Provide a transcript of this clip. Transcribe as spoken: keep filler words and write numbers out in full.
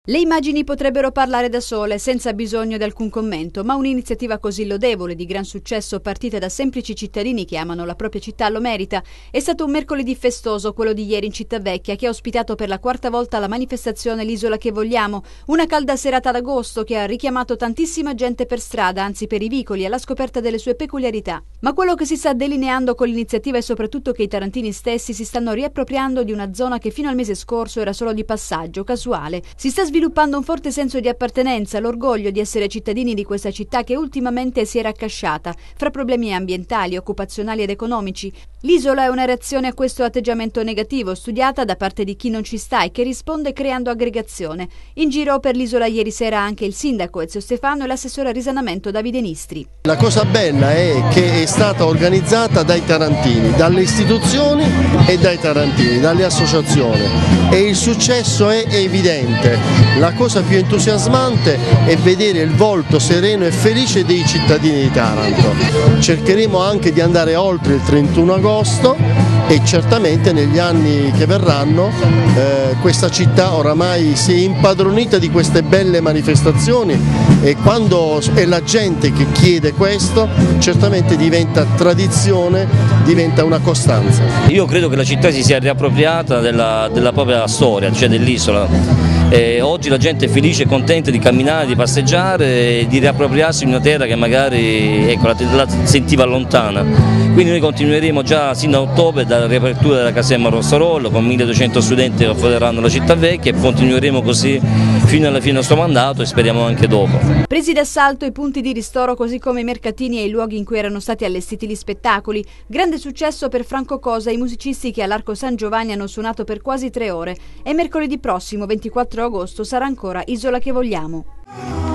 Le immagini potrebbero parlare da sole, senza bisogno di alcun commento, ma un'iniziativa così lodevole, di gran successo, partita da semplici cittadini che amano la propria città, lo merita. È stato un mercoledì festoso, quello di ieri in Città Vecchia, che ha ospitato per la quarta volta la manifestazione L'isola che vogliamo, una calda serata d'agosto che ha richiamato tantissima gente per strada, anzi per i vicoli, alla scoperta delle sue peculiarità. Ma quello che si sta delineando con l'iniziativa è soprattutto che i tarantini stessi si stanno riappropriando di una zona che fino al mese scorso era solo di passaggio, casuale. Si sta sviluppando un forte senso di appartenenza, l'orgoglio di essere cittadini di questa città che ultimamente si era accasciata fra problemi ambientali, occupazionali ed economici. L'isola è una reazione a questo atteggiamento negativo, studiata da parte di chi non ci sta e che risponde creando aggregazione. In giro per l'isola ieri sera anche il sindaco Ezio Stefano e l'assessore a risanamento Davide Nistri. La cosa bella è che è stata organizzata dai tarantini, dalle istituzioni e dai tarantini, dalle associazioni, e il successo è evidente. La cosa più entusiasmante è vedere il volto sereno e felice dei cittadini di Taranto. Cercheremo anche di andare oltre il trentuno agosto e certamente negli anni che verranno eh, questa città oramai si è impadronita di queste belle manifestazioni e quando è la gente che chiede questo certamente diventa tradizione, diventa una costanza. Io credo che la città si sia riappropriata della, della propria storia, cioè dell'isola. E oggi la gente è felice e contenta di camminare, di passeggiare e di riappropriarsi di una terra che magari ecco, la, la sentiva lontana. Quindi noi continueremo già sin da ottobre dalla riapertura della caserma Rossarollo con milleduecento studenti che affoderanno la Città Vecchia e continueremo così fino alla fine del nostro mandato e speriamo anche dopo. Presi d'assalto i punti di ristoro così come i mercatini e i luoghi in cui erano stati allestiti gli spettacoli. Grande successo per Franco Cosa e i musicisti che all'Arco San Giovanni hanno suonato per quasi tre ore. E mercoledì prossimo, ventiquattro agosto, sarà ancora Isola che vogliamo.